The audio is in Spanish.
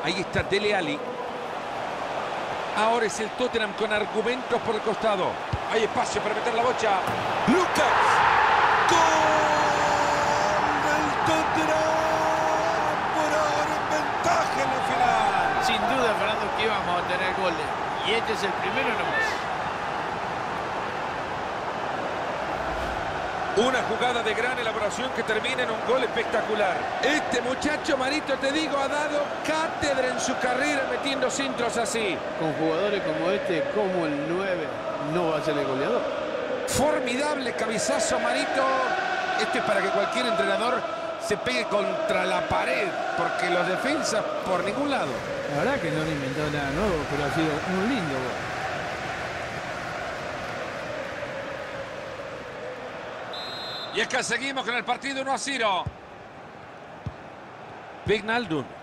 Ahí está Dele Alli. Ahora es el Tottenham con argumentos por el costado. Hay espacio para meter la bocha. Lucas. ¡Gol del Tottenham! Por ahora en ventaja en la final. Sin duda, Fernando, que íbamos a tener goles. Y este es el primero nomás. Una jugada de gran elaboración que termina en un gol espectacular. Este muchacho, Marito, te digo, ha dado cátedra en su carrera metiendo centros así. Con jugadores como este, como el 9, no va a ser el goleador. Formidable cabezazo, Marito. Esto es para que cualquier entrenador se pegue contra la pared, porque los defensas por ningún lado. La verdad que no le inventó nada nuevo, pero ha sido un lindo gol. Y es que seguimos con el partido 1-0. Wijnaldum.